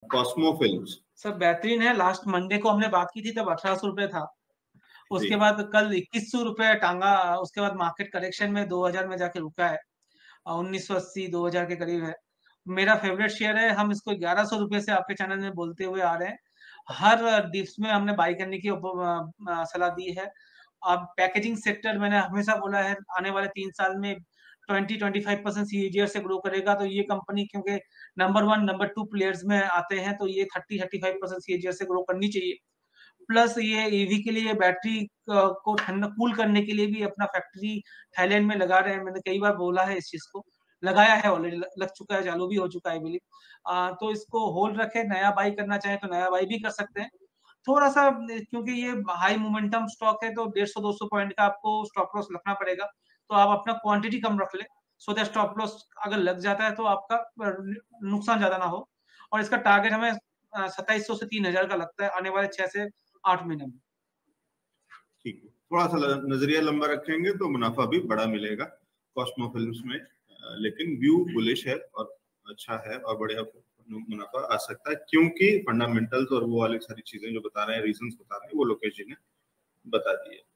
Cosmo films सब बेहतरीन है। लास्ट मंडे को हमने बात की थी तब 1800 रुपये था, उसके बाद कल 2100 रुपये टांगा, उसके बाद मार्केट करेक्शन में 2000 में जाके रुका है, 1980 2000 के करीब है। मेरा फेवरेट शेयर है, हम इसको 1100 रुपये से आपके चैनल में बोलते हुए आ रहे हैं, हर डिप्स में हमने बाई करने की सलाह दी है। अब पैकेजिंग सेक्टर मैंने हमेशा बोला है आने वाले 3 साल में 20-25% सीएजीआर से ग्रो करेगा, तो ये कंपनी क्योंकि नंबर 1 नंबर 2 प्लेयर्स में आते हैं, तो ये 30-35% सीएजीआर से ग्रो करनी चाहिए। प्लस ये ईवी के लिए बैटरी को ठंडा कूल करने के लिए भी अपना फैक्ट्री थाईलैंड में लगा रहे हैं। मैंने कई बार बोला है इस चीज को, लगाया है ऑलरेडी, लग चुका है, चालू भी हो चुका है बिलीव। तो इसको होल्ड रखे, नया बाई करना चाहे तो नया बाई भी कर सकते हैं। थोड़ा सा क्योंकि ये हाई मोमेंटम स्टॉक है तो 150-200 पॉइंट का आपको स्टॉप लॉस रखना पड़ेगा, तो आप अपना क्वांटिटी कम रख ले, सो दैट स्टॉप लॉस अगर लग जाता है तो आपका नुकसान ज्यादा ना हो। और इसका टारगेट हमें 2700 से 3000 का लगता है आने वाले 6 से 8 महीने में। ठीक है, थोड़ा सा नजरिया लंबा रखेंगे तो मुनाफा भी बड़ा मिलेगा कॉस्मो फिल्म्स में, लेकिन व्यू बुलिश है और अच्छा है और बढ़िया मुनाफा आ सकता है, क्योंकि फंडामेंटल्स और वो वाली सारी चीजें जो बता रहे हैं, रीजंस बता रहे हैं, वो लोकेश जी ने बता दिए।